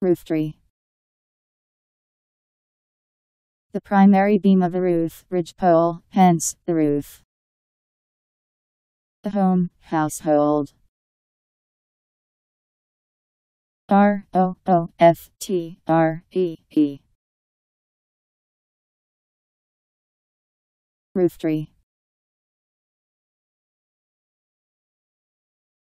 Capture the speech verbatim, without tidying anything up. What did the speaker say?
Rooftree. The primary beam of a roof, ridgepole, hence, the roof. The home, household. R O O F T R E E. Rooftree.